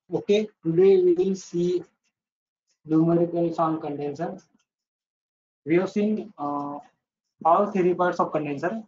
Okay, today we will see numericals on condenser. We have seen all three parts of condenser.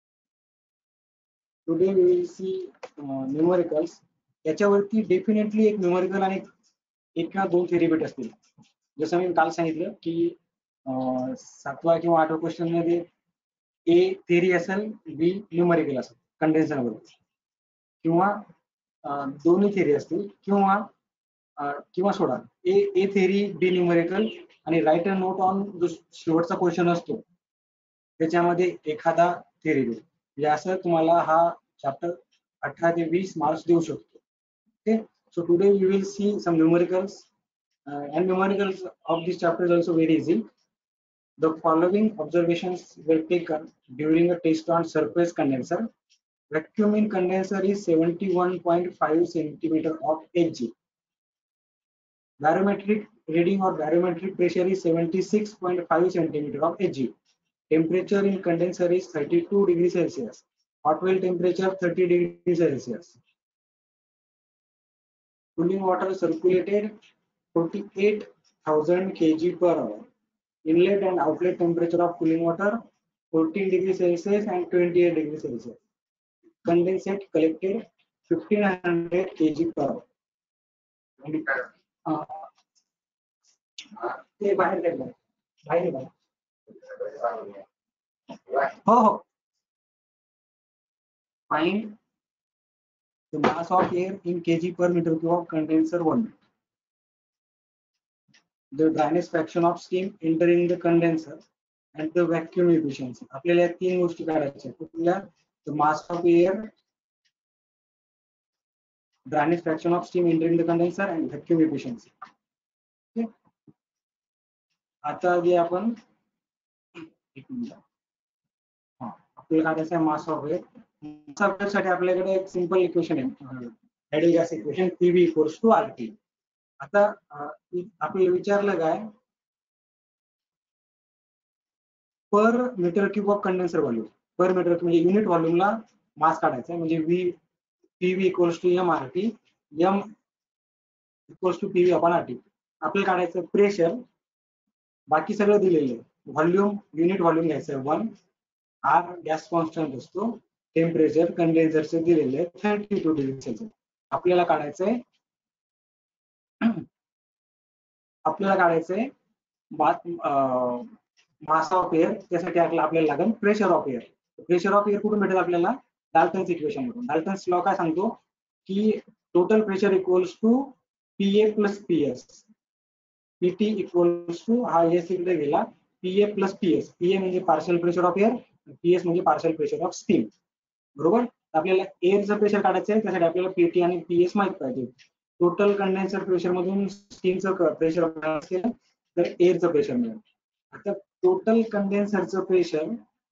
Today we will see numericals. याच्यावरती definitely एक numerical आणि एक किंवा दोन theory भेट असतील. जसं मी काल सांगितलं की 7वा किंवा 8वा क्वेश्चन मध्ये ए थेरी असेल, बी न्यूमरिकल असेल कंडेन्सर वर, किंवा दोन्ही थेरी असतील, किंवा सोडा ए थेरी बी न्यूमरिकल आणि राईट अ नोट ऑन जो शेवटचा क्वेश्चन असतो त्याच्यामध्ये एखादा थेरी देऊ. म्हणजे असं तुम्हाला हा चॅप्टर 18 ते 20 मार्क्स देऊ शकतो. Okay, so today we will see some numericals and numericals of this chapter is also very easy. The following observations were taken during a test on surface condenser. Vacuum in condenser is 71.5 centimeter of Hg. Barometric reading or barometric pressure is 76.5 centimeter of Hg. Temperature in condenser is 32 degrees Celsius. Hot well temperature 30 degrees Celsius. Cooling water circulated 48,000 kg per hour. Inlet and outlet temperature of cooling water 14 degrees Celsius and 28 degrees Celsius. Condensate collected 1500 kg per hour. ते बाहेर काढलं, बाहेर बाहेर. हो हो. Find the mass of air in kg per meter cube of condenser 1. The dryness fraction of steam entering the condenser and the vacuum efficiency. आपल्याला या तीन गोष्टी काढायच्या आहेत. The mass of air, dryness fraction of steam entering the condenser and vacuum efficiency. Okay. आता जे आपण एक मिनिट, आपल्याला काढायचं आहे mass of air. Mass of air साठी आपल्याकडे एक सिंपल इक्वेशन आहे, ideal gas equation, PV equals to RT. आता आपल्याला विचारलं काय, per metre cube of condenser volume. Per metre म्हणजे युनिट व्हॉल्यूमला मास काढायचा आहे, म्हणजे PV equals to MRT, M equals to PV upon RT. आपल्याला काढायचं प्रेशर, बाकी सगळं दिलेलं आहे. व्हॉल्यूम, युनिट व्हॉल्यूम घ्यायचं 1, R गॅस कॉन्स्टंट असतो, टेम्परेचर कंडेन्सरचे दिलेले आहे 32 डिग्री सेल्सिअस. आपल्याला काढायचंय मास ऑफ एअर. त्यासाठी आपल्याला लागेल pressure of air. Pressure of air कुठून भेटेल आपल्याला? डाल्टन्स इक्वेशन मधून. डाल्टन्स लॉ काय सांगतो की total pressure equals to PA plus PS. PT equals to, हा एस इकडे गेला, PA प्लस PS. PA म्हणजे partial pressure of air, PS म्हणजे पार्शियल प्रेशर ऑफ स्टीम. बरोबर. आपल्याला एअरचं प्रेशर काढायचं आहे, त्यासाठी आपल्याला PT आणि PS माहित पाहिजे. टोटल कंडेन्सर प्रेशर मधून स्टीमचं प्रेशर असेल तर एअरचं प्रेशर मिळेल. आता टोटल कंडेन्सरचं प्रेशर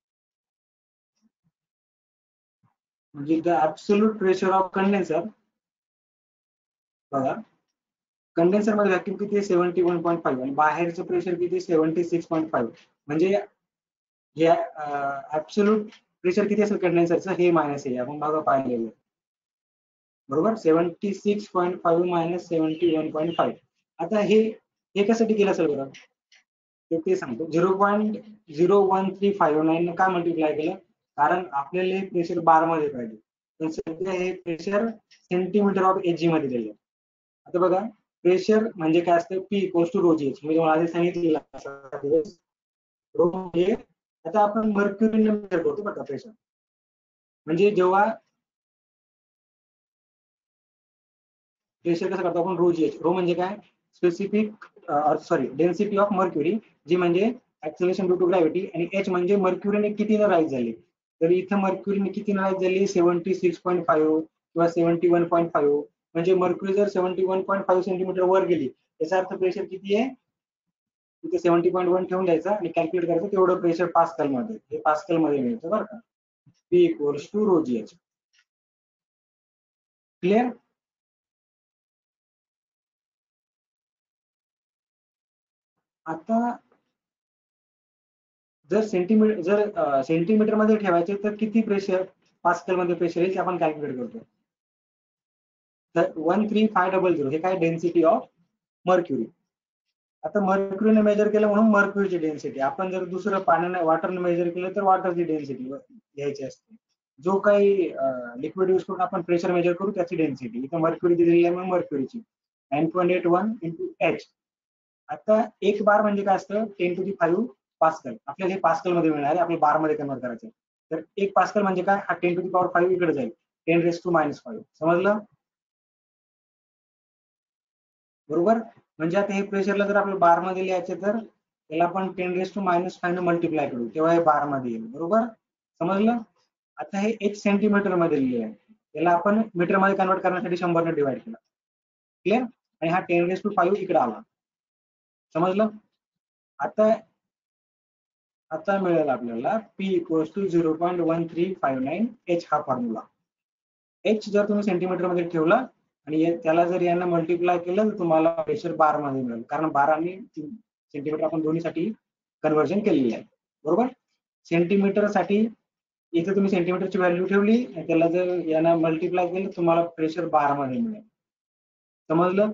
म्हणजे the absolute pressure of condenser. बघा, कंडेन्सर मध्ये व्हॅक्यूम किती आहे? 71.5 आणि बाहेरचं प्रेशर किती? 76.5. म्हणजे हे ऍब्सोल्यूट प्रेशर किती असेल कंडेन्सरचं, हे मायनस आहे, आपण मागं पाहिलेलं. बरोबर. 76.5 मायनस 71.5. आता हे कशासाठी केलं असेल बरं, ते सांगतो. 0.01359 का मल्टिप्लाय केलं? कारण आपल्याला हे प्रेशर बार मध्ये पाहिजे, पण सध्या हे प्रेशर सेंटीमीटर ऑफ Hg मध्ये दिले. आता बघा, प्रेशर म्हणजे काय असतं? P equals to ρg. मी तुम्हाला आधी सांगितलेलं. म्हणजे आता आपण मर्क्युरीने मेजर करतो बघा प्रेशर. म्हणजे जेव्हा प्रेशर कसं करतो आपण? ρgh. रो म्हणजे काय? Specific density of mercury, g म्हणजे ऍक्सेलरेशन ड्यू टू ग्रॅव्हिटी, आणि H म्हणजे मर्क्युरीने कितीने राईज झाली. तर इथं मर्क्युरीने कितीने राईज झाली? 76.5 किंवा 71.5. म्हणजे मर्क्युरी जर 71.5 सेंटीमीटर वर गेली, याचा अर्थ प्रेशर किती आहे? तिथे 70.1 ठेवून द्यायचा आणि कॅल्क्युलेट करायचं तेवढं प्रेशर पास्कल मध्ये. हे पास्कल मध्ये मिळतं बरं का. P equals to ρgh. Clear? आता जर सेंटीमीटर मध्ये ठेवायचे तर किती प्रेशर पास्कल मध्ये प्रेशर आहे ते आपण कॅल्क्युलेट करतो. 13500 हे काय डेन्सिटी ऑफ मर्क्युरी. आता मर्क्युरीने मेजर केलं म्हणून मर्क्युरीची डेन्सिटी. आपण जर दुसरं पाण्याने वॉटरने मेजर केलं तर वॉटरची डेन्सिटी घ्यायची असते. जो काही लिक्विड यूज करून आपण प्रेशर मेजर करू त्याची डेन्सिटी. इथं मर्क्युरी दिलेली आहे म्हणून मर्क्युरीची 9.81 into H. आता एक बार म्हणजे काय असतं 10⁵ पास्कल. आपल्याला हे पास्कल मध्ये मिळणार आहे, आपल्याला बार मध्ये कन्वर्ट करायचं. तर एक पास्कल म्हणजे काय, हा 10⁵ इकडे जाईल 10⁻⁵. समजलं बरोबर. म्हणजे आता हे प्रेशरला जर आपल्याला बार मध्ये लिहायचे तर त्याला आपण 10⁻⁵ ने मल्टिप्लाय करू तेव्हा हे बार मध्ये येईल. बरोबर समजलं. आता हे 1 सेंटीमीटर मध्ये लिहिले आहे, त्याला आपण मीटर मध्ये कन्वर्ट करण्यासाठी 100 ने डिवाइड केलं. क्लिअर. आणि हा 10⁵ इकडे आला. समजलं. आता आता मिळेल आपल्याला P = 0.1359 H हा फॉर्म्युला. H जर तुम्ही सेंटीमीटर मध्ये ठेवला आणि त्याला जर यांना मल्टिप्लाय केलं तर तुम्हाला प्रेशर बार मध्ये मिळेल, कारण बार आणि सेंटीमीटर आपण दोन्हीसाठी कन्व्हर्जन केलेली आहे. बरोबर. सेंटीमीटर साठी इथे तुम्ही सेंटीमीटरची व्हॅल्यू ठेवली, त्याला जर यांना मल्टिप्लाय केलं तुम्हाला प्रेशर बार मध्ये मिळेल. समजलं.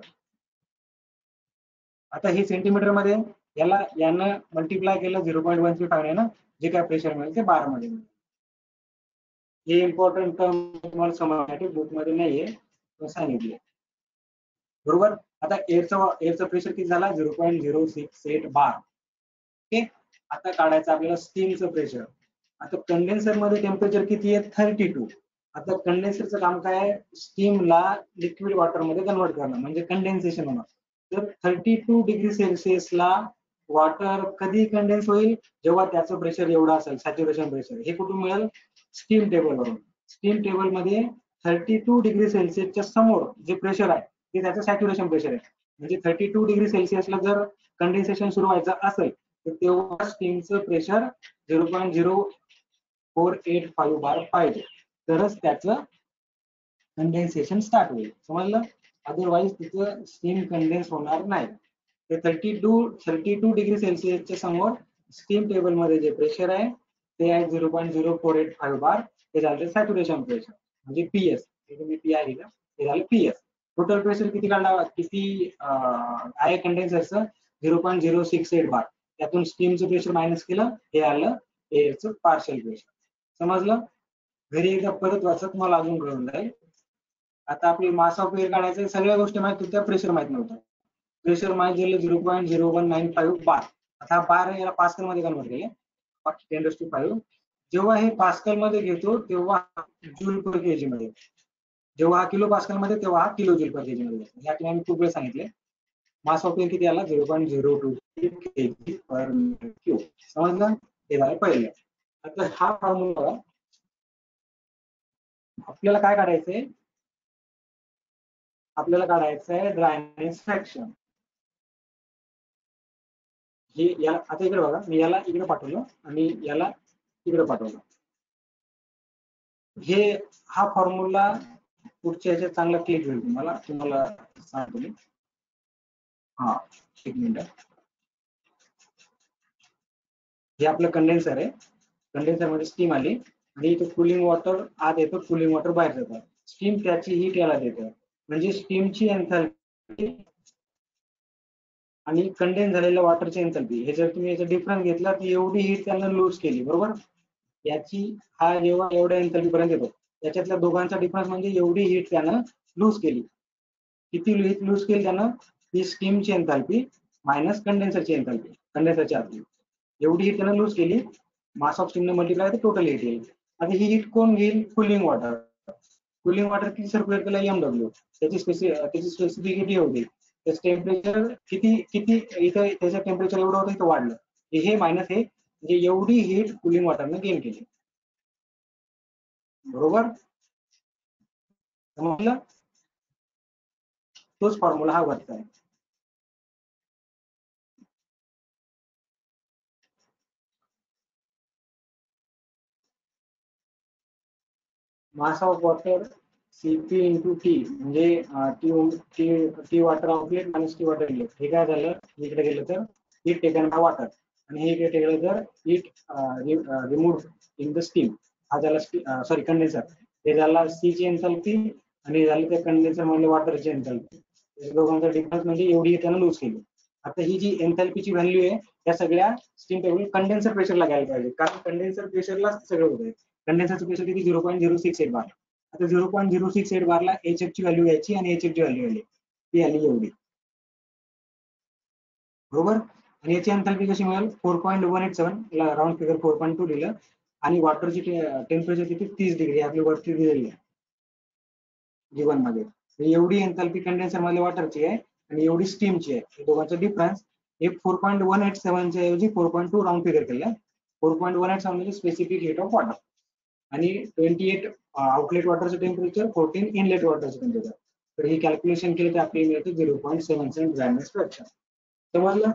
आता हे सेंटीमीटर मध्ये यांना मल्टिप्लाय केलं 0.135 ना, जे काय प्रेशर मिळेल ते बार मध्ये मिळेल. हे इम्पॉर्टंट टर्म तुम्हाला समजण्यासाठी बुक मध्ये नाहीये, सांगितले. बरोबर. आता एअरचं प्रेशर किती झाला 0.068 बार. ओके. आता काढायचं आपल्याला स्टीमचं प्रेशर. आता कंडेन्सर मध्ये टेम्परेचर किती आहे 32. आता कंडेन्सरचं काम काय आहे, स्टीमला लिक्विड वॉटर मध्ये कन्वर्ट करणं म्हणजे कंडेन्सेशन होणार. तर 32 डिग्री सेल्सिअसला वॉटर कधी कंडेन्स होईल, जेव्हा त्याचं प्रेशर एवढं असेल सॅच्युरेशन प्रेशर. हे कुठून मिळेल, स्टीम टेबल वरून. स्टीम टेबल मध्ये 32 डिग्री सेल्सिअसच्या समोर जे प्रेशर आहे ते त्याचं सॅच्युरेशन प्रेशर आहे. म्हणजे 32 डिग्री सेल्सिअसला जर कंडेन्सेशन सुरू व्हायचं असेल तर तेव्हा स्टीमचं प्रेशर 0.0485 बार पाहिजे, तरच त्याचं कंडेन्सेशन स्टार्ट होईल. समजलं. अदरवाईज तिथं स्टीम कंडेन्स होणार नाही. ते 32 डिग्री सेल्सिअसच्या समोर स्टीम टेबल मध्ये जे प्रेशर आहे ते आहे 0.0485 बार. ते झालं सॅच्युरेशन प्रेशर म्हणजे PS. तुम्ही पी आहे का, ते झालं PS. टोटल प्रेशर किती काढला, किती आहे कंडेन्सरचं 0.068 बार. त्यातून स्टीमचं प्रेशर मायनस केलं, हे आलं एअरचं पार्शियल प्रेशर. समजलं. घरी एकदा परत वाचत तुम्हाला अजून कळून जाईल. आता आपली मास ऑफ एअर काढायचं, सगळ्या गोष्टी माहित होत्या, प्रेशर माहित नव्हतं. प्रेशर माहित झालं 0.0195 बार. आता बार याला पास्कल मध्ये कन्वर्ट केले 10⁵. जेव्हा हे पास्कल मध्ये घेतो तेव्हा जूल पर केजी मध्ये, जेव्हा हा किलो पास्कल मध्ये तेव्हा हा किलो जूल पर केजी मध्ये. या ठिकाणी मी खूप वेळ सांगितले. मास ऑफ एअर किती आला 0.023 kg per meter cube. समजलं. हे झालं पहिलं. आता हा फॉर्म्युला आपल्याला काय काढायचंय, आपल्याला काढायचं आहे ड्रायनेस फ्रॅक्शन. हे याला आता इकडे बघा, मी याला इकडे पाठवलं आणि याला इकडे पाठवलं. हे हा फॉर्म्युला पुढच्या ह्याच्यात चांगला क्लिक होईल तुम्हाला सांगतो मी. हा एक मिनिट. हे आपलं कंडेन्सर आहे. कंडेन्सर मध्ये स्टीम आली आणि इथं कूलिंग वॉटर आत येतं, कूलिंग वॉटर बाहेर जातं. स्टीम त्याची हीट याला देतं, म्हणजे स्टीमची एन्थॅल्पी आणि कंडेन्स झालेल्या वॉटरची एन्थॅल्पी हे जर तुम्ही याचा डिफरन्स घेतला तर एवढी हीट त्यानं लूज केली. बरोबर. याची हा जेव्हा एवढ्या एन्थॅल्पी पर्यंत येतो त्याच्यातल्या दोघांचा डिफरन्स म्हणजे एवढी हीट त्यानं लूज केली. किती हीट लूज केली त्यानं, ही स्टीमची एन्थॅल्पी मायनस कंडेन्सरची एन्थॅल्पी, कंडेन्सरची आतली एवढी हीट त्यानं लूज केली. मास ऑफ स्टीम ने मल्टिप्लाय तर टोटल हीट येईल. आता ही हीट कोण घेईल, कूलिंग वॉटर. कूलिंग वॉटर किती सर्क्युलेट केलं MW, त्याची स्पेसिफिसिटी होती. त्याचं टेम्परेचर किती किती इथं त्याचं टेम्परेचर एवढं होतं इथं वाढलं, हे मायनस हे म्हणजे एवढी हीट कूलिंग वॉटरने गेन केली. बरोबर. समजलं. तोच फॉर्म्युला हा वरचा आहे. Mass of water CP into T म्हणजे T water outlet minus T water inlet. हे काय झालं, इकडे गेलं तर हीट टेकन बाय वॉटर आणि हे इकडे गेलं तर heat remove in the steam. हा झाला सॉरी कंडेन्सर. हे झाला C ची एन्थॅल्पी आणि झालं त्या कंडेन्सर मधले वॉटरची एन्थॅल्पी. या दोघांचा डिफरन्स म्हणजे एवढी त्यानं लूज केली. आता ही जी एन्थॅल्पीची व्हॅल्यू आहे त्या सगळ्या स्टीम टेबल कंडेन्सर प्रेशरला घ्यायला पाहिजे, कारण कंडेन्सर प्रेशरला सगळं होत आहे. कंडेन्सरचं प्रेशर किती 0.068 बार. आता 0.068 बारला HF ची व्हॅल्यू घ्यायची आणि HF ची व्हॅल्यू आली ती आली एवढी, बरोबर. आणि याची एन्थॅल्पी कशी मिळेल 4.187 राऊंड फिगर 4.2 दिलं आणि वॉटरची टेम्परेचर किती 30 डिग्री आपली वरती दिलेली आहे जीवन मध्ये. एवढी एन्थॅल्पी कंडेन्सर मध्ये वॉटरची आहे आणि एवढी स्टीमची आहे. हे दोघांचा डिफरन्स हे 4.187 च्या ऐवजी 4.2 राऊंड फिगर केलं. 4.187 म्हणजे स्पेसिफिक हेट ऑफ वॉटर आणि 28 आउटलेट वॉटरचं टेम्परेचर, 14 इनलेट वॉटरचं टेम्परेचर. तर हे कॅल्क्युलेशन केलं तर आपल्याला मिळतं 0.77 ग्रॅम्स फ्रॅक्शन. समजलं.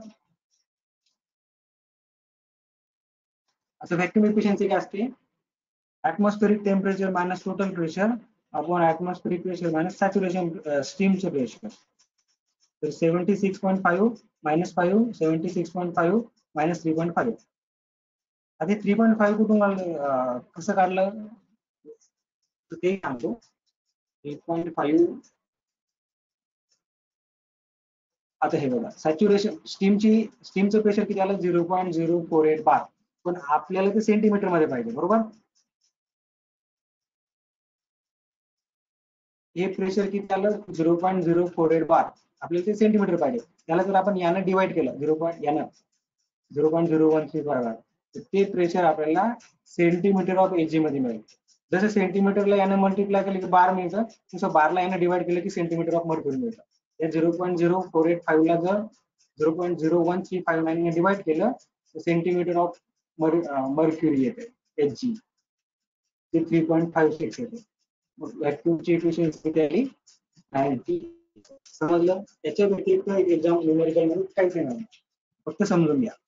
आता व्हॅक्यूम एफिशियन्सी काय असते, atmospheric temperature minus total pressure upon atmospheric pressure minus saturation स्टीमचं प्रेशर. तर 76.5 मायनस 5 76.5 मायनस 3.5. आता 3.5 कुठून कसं काढलं ते सांगतो. 3.5 आता हे बघा, सॅच्युरेशन स्टीमचं प्रेशर किती आलं 0.048 बार, पण आपल्याला ते सेंटीमीटर मध्ये पाहिजे, बरोबर. हे प्रेशर किती आलं 0.048 बार, आपल्याला ते सेंटीमीटर पाहिजे. त्याला जर आपण यानं डिवाइड केलं 0.013 बार, तर ते प्रेशर आपल्याला सेंटीमीटर ऑफ एजी मध्ये मिळेल. जसं सेंटीमीटरला यानं मल्टिप्लाय केलं की बार मिळतं, तसं बारला यानं डिवाइड केलं की सेंटीमीटर ऑफ मर्क्युरी मिळतं. या 0.0485 ला जर 0.0135 ने डिवाइड केलं तर सेंटीमीटर ऑफ मर्क्युरी येते एचजी, ते 3.56 येते. मग व्हॅक्यूमची एफिशियन्सी किती आली 90. समजलं. याच्या व्यतिरिक्त एक्झाम न्यूमेरिकल मध्ये काहीच नाही, फक्त समजून घ्या.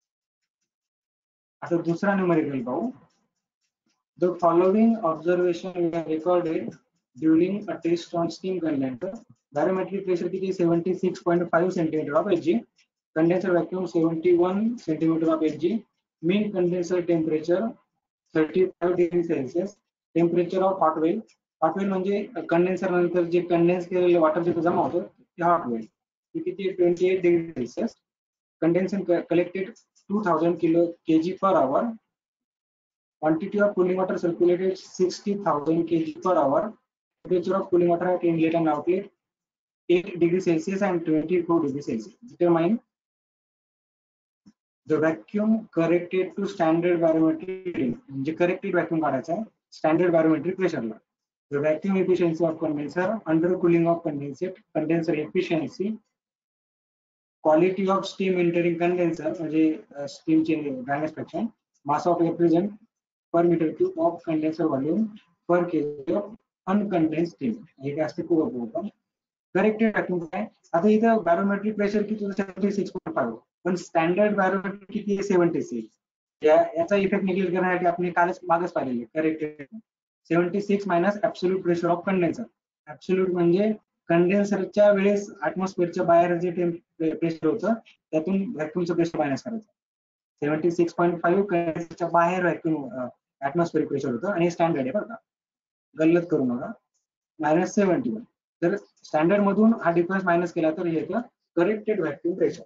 आता दुसरा न्यूमेरिकल पाहू. The following observation were recorded during a test on steam condenser. Barometric pressure किती 76.5 centimeter of Hg. Condenser vacuum 71 centimeter of Hg. Mean condenser temperature 35 degree Celsius. Temperature of hot well. Hot well म्हणजे condenser नंतर जे condense केलेलं water जिथे जमा होतं ते hot वेल. किती 28 degree Celsius. Condensation collected 2000 kg per hour. Quantity of cooling water circulated 60,000 kg per hour. Temperature of cooling water at inlet and outlet 8 degrees Celsius and 24 degrees Celsius. Determine the vacuum corrected to standard barometric reading. म्हणजे corrected vacuum काढायचा आहे standard barometric pressure ला. The vacuum efficiency of condenser, under cooling of condenser efficiency, quality of steam entering condenser म्हणजे steam चे dryness fraction, mass of refrigerant per meter cube of condenser volume per kg of uncondensed steam. हे काय असते पूर्ण corrected vacuum काय. आता इथं बॅरोमेट्रिक pressure किती 76.5, पण स्टँडर्ड बॅरोमेट्रिक किती आहे 76. याचा इफेक्ट निगेट करण्यासाठी आपण कालच मागच पाहिलेले corrected 76 minus absolute pressure of condenser. Absolute म्हणजे कंडेन्सरच्या वेळेस ऍटमॉस्फिअरच्या बाहेर जे प्रेशर होतं त्यातून व्हॅक्यूमचं प्रेशर मायनस करायचं. 76.5 कंडेन्सरच्या बाहेर व्हॅक्यूम ऍटमॉस्फिअरिक प्रेशर होतं आणि स्टँडर्ड आहे बरं का, गल्लत करू नका. मायनस 71. जर स्टँडर्ड मधून हा डिफरन्स मायनस केला तर येतं corrected vacuum pressure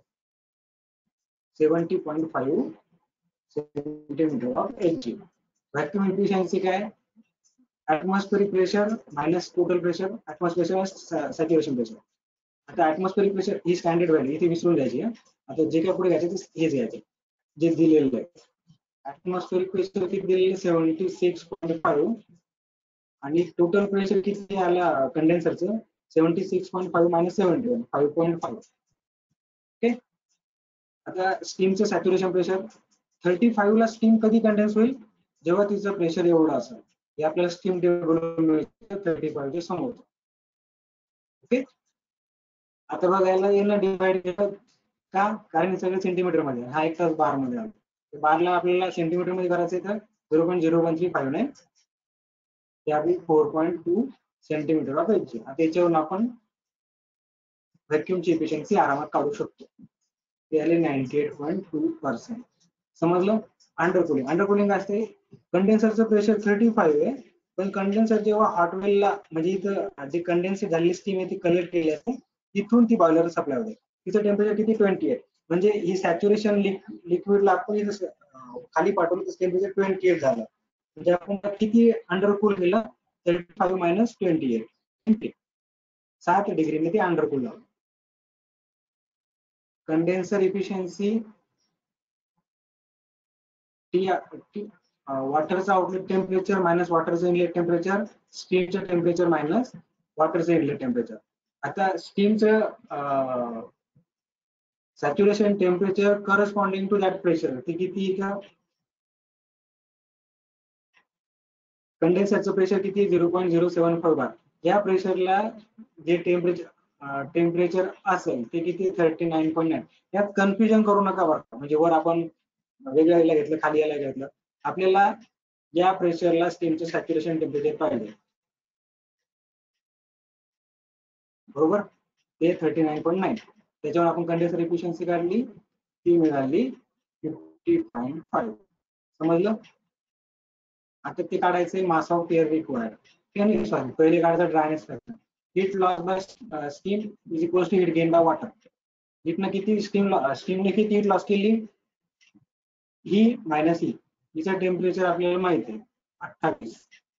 70.5 centimetre of HG. Vacuum efficiency काय, atmospheric pressure minus total pressure, atmosphere saturation pressure. आता ऍटमॉस्फिअरिक प्रेशर ही स्टँडर्ड व्हॅल्यू इथे विसरून द्यायची. आता जे काय पुढे घ्यायचं हेच घ्यायचं जे दिलेलं आहे. ऍटमॉस्फिअरिक प्रेशर किती दिलेलं 76.5 आणि टोटल प्रेशर किती आला कंडेन्सरचं 76.5 मायनस 71 5.5. ओके. आता स्टीमचं सॅच्युरेशन प्रेशर 35 ला स्टीम कधी कंडेन्स होईल जेव्हा तिचं प्रेशर एवढं असेल. हे आपल्याला स्टीम टेबल 35 च्या समोर. ओके. आता बघायला यांना डिवाइड केलं का, कारण हे सगळं सेंटीमीटर मध्ये, हा एक तास बार मध्ये आला. बारला आपल्याला सेंटीमीटर मध्ये करायचं तर 0.0135 ते आपली 4.2 सेंटीमीटर ऑफ एचजी. आता याच्यावरून आपण व्हॅक्यूमची एफिशियन्सी आरामात काढू शकतो. ते आले 98.2%. समजलं. अंडर कुलिंग असते, कंडेन्सरचं प्रेशर 35 आहे पण कंडेन्सर जेव्हा हॉट वेलला म्हणजे इथं जे कंडेन्स झालेली स्टीम आहे ती कलेक्ट केली असते, तिथून ती बॉयलर सप्लाय होते. तिचं टेम्परेचर किती 28. म्हणजे ही सॅच्युरेशन लिक्विडला आपण इथं खाली पाठवलं तर टेम्परेचर 28 झालं. म्हणजे आपण किती अंडरकूल केलं, 35 मायनस 28, 7 डिग्रीने ते अंडरकूल झालं. कंडेन्सर इफिशियन्सी वॉटरचं आउटलेट टेम्परेचर मायनस वॉटरचं इनलेट टेम्परेचर, स्टीमचं टेम्परेचर मायनस वॉटरचं इनलेट टेम्परेचर. आता स्टीमचं saturation temperature corresponding to that pressure ते किती का, कंडेन्सरचं प्रेशर किती 0.075 बार. या प्रेशरला जे टेम्परेचर असेल ते किती 39.9. यात कन्फ्युजन करू नका बरं, म्हणजे वर आपण वेगळ्या याला घेतलं खाली याला घेतलं. आपल्याला या प्रेशरला स्टीमचं सॅच्युरेशन टेम्परेचर पाहिजे, बरोबर, ते 39.9. त्याच्यावर आपण कंडेन्सर एफिशियन्सी काढली, ती मिळाली 50.5. समजलं. आता ते काढायचंय mass of air required. Sorry, पहिले काढायचं dryness factor. Heat loss by steam is equal to heat gain by water. हिटनं किती स्टीमने किती हीट लॉस केली, ही मायनस ही. हिचं टेम्परेचर आपल्याला माहिती आहे 28,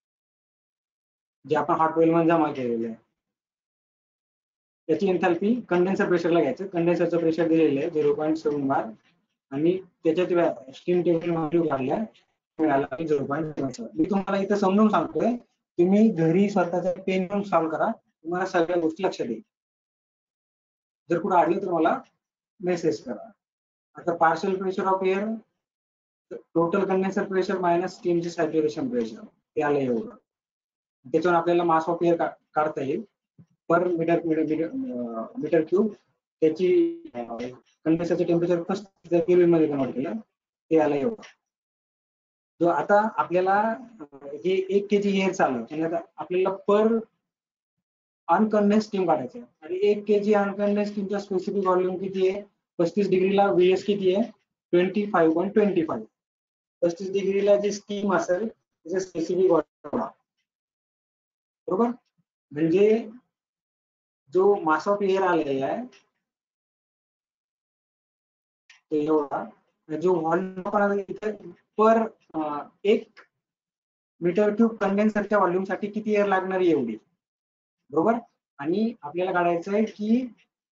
जे आपण हॉट वेल मध्ये जमा केलेलं आहे. त्याची एन्थॅल्पी कंडेन्सर प्रेशरला घ्यायचं. कंडेन्सरचं प्रेशर दिलेलं आहे 0.7 बार आणि त्याच्यात स्टीम टेम्परेचर व्हॅल्यू काढल्या, मिळाला 0.7. मी तुम्हाला इथं समजून सांगतोय, तुम्ही घरी स्वतःचा पेन घेऊन सॉल्व्ह करा, तुम्हाला सगळ्या गोष्टी लक्षात येईल. जर कुठं आढळलं तर मला मेसेज करा. आता partial pressure of air, total condenser pressure minus स्टीमचे सॅच्युरेशन प्रेशर, ते आलं एवढं. त्याच्यावर आपल्याला मास ऑफ एअर काढता येईल पर मीटर क्यूब. त्याची कंडेन्सरचं टेम्परेचर फर्स्ट जर केल्विन मध्ये कन्वर्ट केलं ते आलं एवढं. जो आता आपल्याला हे 1 kg एअर चालू आणि आता आपल्याला पर अनकंडेन्स स्टीम काढायचं आहे. आणि 1 kg अनकंडेन्स स्टीमचा स्पेसिफिक व्हॉल्यूम किती आहे, 35 डिग्रीला VS किती आहे 25.25. 35 डिग्रीला जी स्टीम असेल त्याचं स्पेसिफिक व्हॉल्यूम, बरोबर. म्हणजे जो मास ऑफ एअर आलेला आहे ते एवढा, जो व्हॉल्यूम पर 1 मीटर क्यूब कंडेन्सरच्या व्हॉल्यूम साठी किती एअर लागणार एवढी, बरोबर. आणि आपल्याला काढायचं आहे की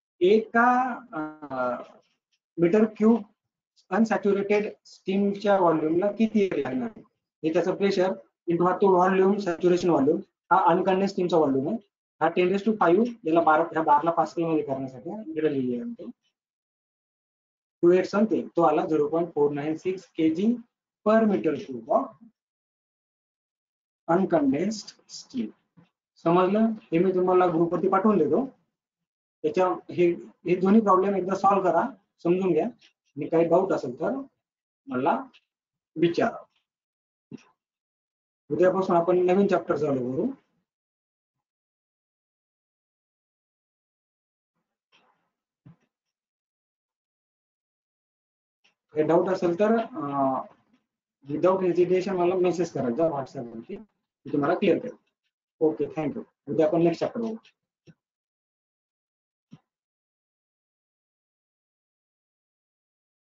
एका मीटर क्यूब अनसॅच्युरेटेड स्टीमच्या व्हॉल्यूमला किती एअर लागणार आहे. हे त्याचं प्रेशर इंटू हा तो व्हॉल्यूम, सॅच्युरेशन व्हॉल्यूम, हा अनकंडेन्स स्टीमचा व्हॉल्यूम आहे. हा 10⁵ याला 12 पास्कल मध्ये करण्यासाठी इकडे लिहिली आहे. 2 सांगते तो आला 0.496 kg per metre cube of uncondensed स्टीम. समजलं. हे मी तुम्हाला ग्रुपवरती पाठवून देतो. त्याच्या हे दोन्ही प्रॉब्लेम एकदा सॉल्व्ह करा, समजून घ्या. आणि काही डाऊट असेल तर मला विचारा. उद्यापासून आपण नवीन चॅप्टर चालू करू. काही डाऊट असेल तर विदाउट हेजिटेशन मला मेसेज करायचा व्हॉट्सअपवरती, मी तुम्हाला क्लिअर करेन. Okay, thank you. उद्या आपण नेक्स्ट चॅप्टर बघू.